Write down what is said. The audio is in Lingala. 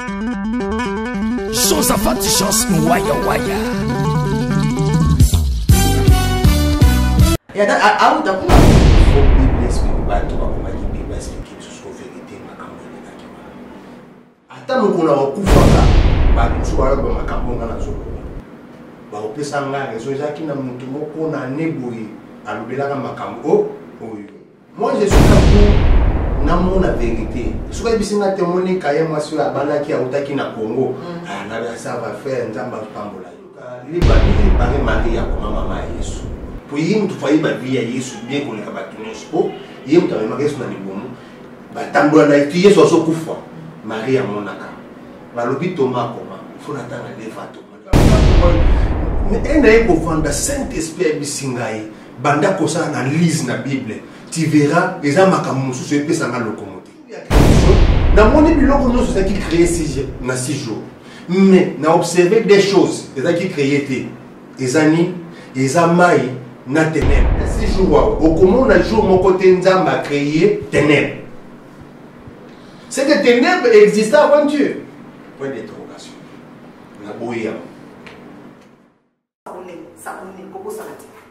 Josaphat Chance Waya Waya. Ya da au da kuma faut Bible explique ba to ba kuma Bible explique sur vérité makambo na kiba. Ata mukuna wakufaka ba tsuwa ba makambo na zo. Ba opesa nga rezo zaki na mutu moko na neboyi alobelaka makambo oyo. Moi je suis là pour namu na vérité. Soka bisinga témoigner kaye mwasi ya balaki ya utaki na Congo. Ah na ça va faire nzamba pambola. Li ba Maria comme maman Yesu. Pour y tu failli ba vie ya Yesu bien ko le kabatuni spo. Yé tu avais marqué sur la libomu. Ba tambola na tu Yesu so kufa. Maria monaka. Ba lobi Thomas comment. Il faut attendre les fatos. Mais pour fonder Saint-Esprit bisingai banda ko sa analyse na Bible. Tu verras les amakamu sous ce pe sanga locomotive. Dans mon biloko nous c'est qui créé 6 jours. Mais na observer des choses, c'est qui créé été. Les années, les amai na ténèbres. 6 jours au comment na jour mon côté nzamba créé ténèbres. C'est que ténèbres existaient avant Dieu. Point d'interrogation. Na boya. Ça on est, comment ça va dire?